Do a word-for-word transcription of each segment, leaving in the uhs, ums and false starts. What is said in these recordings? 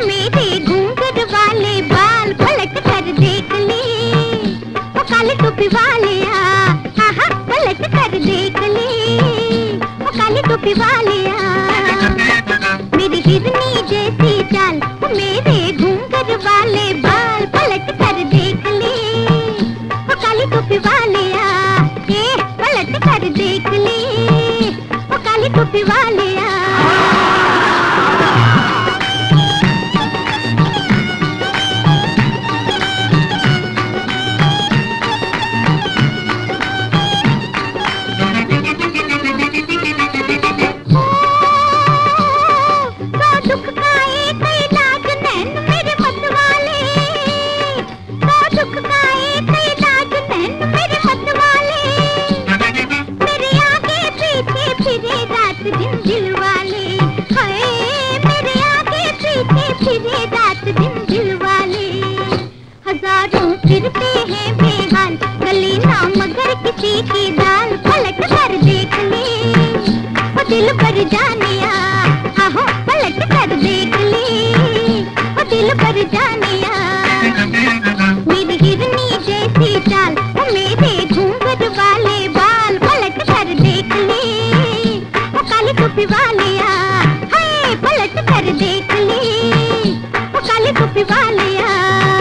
मेरे घूंघट वाले बाल पलट कर देख ले, वो काले टोपी वाले आ, हाँ पलट कर देख ले, वो काले टोपी वाले आ। मेरी हिरनी जैसी चाल, वो मेरे घूंघट वाले बाल पलट कर देख ले, वो काले टोपी वाले आ, ए पलट कर देख ले, वो काले टोपी वाले आ। फिरते हैं बेहाल गली ना मगर किसी की दाल पलट कर देख ले, वो दिल पर जाने आ, आहो पलट कर देख ले, वो दिल पर जाने आ। मेरी हिरनी जैसी चाल, वो मेरे घूंघट वाले बाल पलट कर देख ले, वो काली टोपी वाले आ, हाय पलट कर देख ले, वो काली टोपी वाले आ।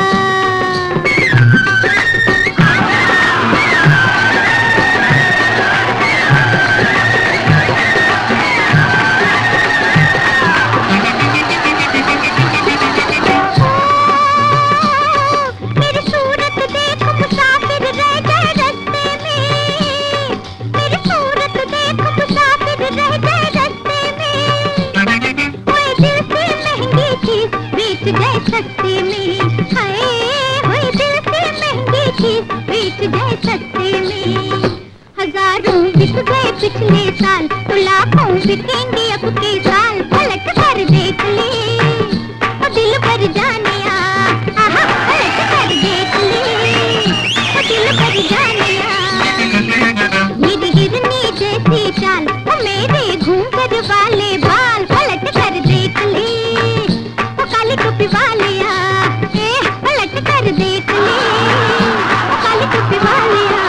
सस्ते में हाय हुई दिल से महंगी चीज बेच गए सस्ते में, हजारों बिक गए पिछले साल तो लाखों बिकेंगे अब के साल पलट कर देख ले, वो दिल पर जाने आ, आहा पलट कर देख ले, वो दिल पर जाने आ। मेरी हिरनी जैसी चाल, वो मेरे घूंघट वाले बाल पलट कर देख ले, वो काली टोपी वाले आ, ए पलट कर देख ले, वो काली टोपी वाले आ।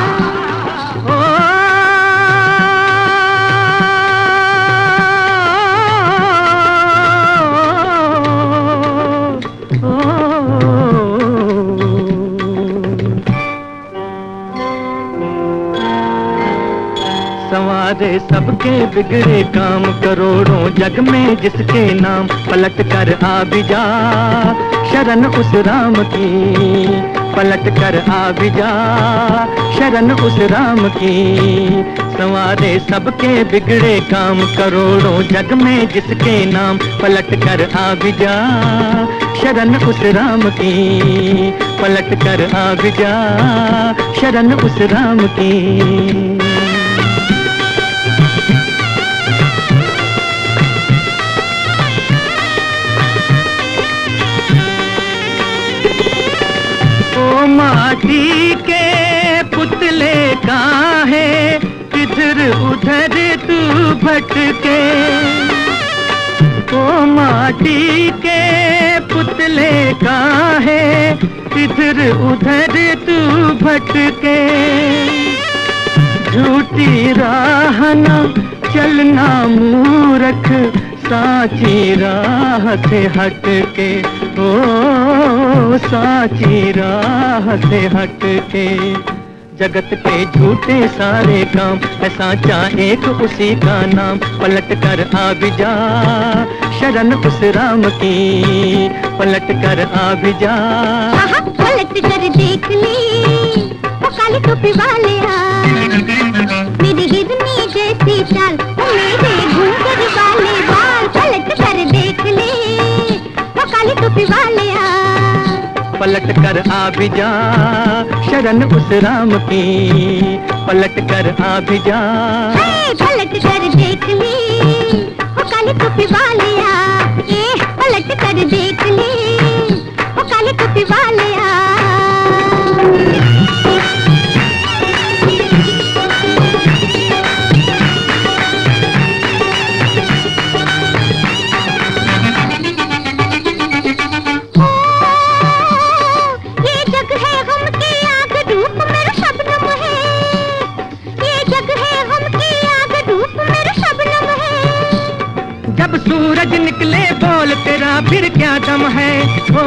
संवारे सबके बिगड़े काम, करोड़ों जग में जिसके नाम, पलट कर आ भी जा शरण उस राम की, पलट कर आ भी जा शरण उस राम की। संवारे सबके बिगड़े काम, करोड़ों जग में जिसके नाम, पलट कर आ भी जा शरण उस राम की, पलट कर आ भी जा शरण उस राम की। माटी के पुतले काहे इधर उधर तू भटके, ओ माटी के पुतले काहे इधर उधर तू भटके, झूठी राह न चलना मूर्ख साची राह से हटके, ओ साची राह से हटके। जगत के झूठे सारे काम है साचा एक उसी का नाम, पलट कर आ भी जा शरण उस राम की, पलट कर आ भी जा पलट कर देख ले, वो काली टोपी वाले आ। मेरी हिरनी जैसी चाल, वो मेरे घूंघट वाले बाल पलट कर देख ले, वो काली टोपी वाले आ। पलट कर आ भी जा शरण उस राम की, पलट कर आ भी जा पलट कर देख ले, वो काली टोपी वाले आ, ए पलट कर देख ले, वो काली टोपी वाले आ। दम है। ओ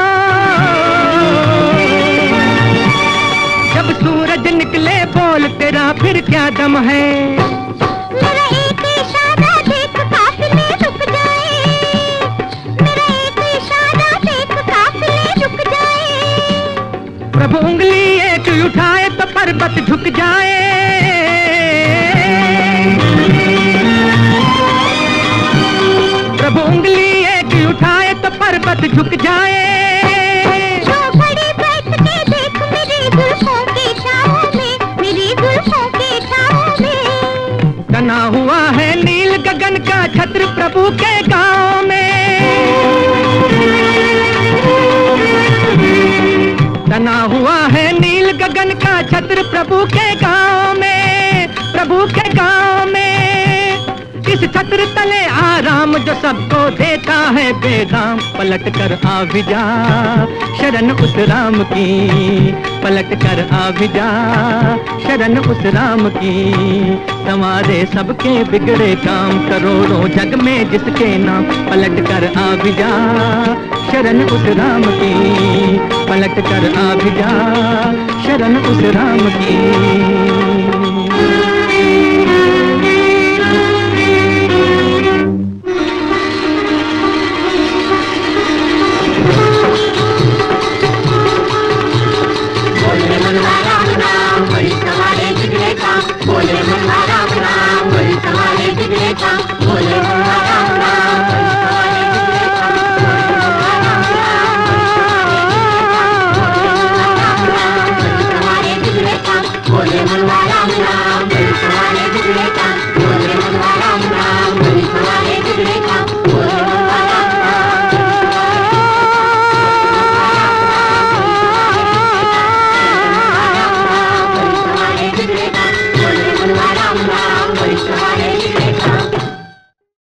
जब सूरज निकले बोल तेरा फिर क्या दम है। मेरा एक इशारा देख काफिले रुक जाए, मेरा एक इशारा देख काफिले रुक जाए। प्रभु उंगली एक उठाए तो पर्वत झुक जाए। प्रभु उंगली एक उठाए तो पर्वत झुक जाए। जो घड़ी बैठ के देख मेरी जुल्फों की छाओं में, मेरी जुल्फों की छाओं में। तना हुआ है नील गगन का छत्र प्रभु के गांव में। तना हुआ है नील गगन का छत्र प्रभु के गांव में, प्रभु के गांव में। इस छत्र तले आराम जो सबको देता है बेदाम। पलट कर आ भी जा शरण उस राम की, पलट कर आ भी जा शरण उस राम की। संवारे सबके बिगड़े काम करोड़ों जग में जिसके नाम। पलट कर आ भी जा शरण उस राम की, पलट कर आ भी जा शरण उस राम की।